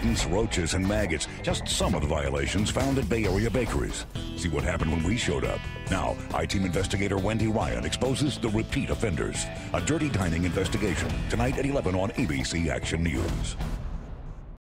rodents, roaches, and maggots. Just some of the violations found at Bay Area bakeries. See what happened when we showed up. Now, I-Team investigator Wendy Ryan exposes the repeat offenders. A dirty dining investigation. Tonight at 11 on ABC Action News.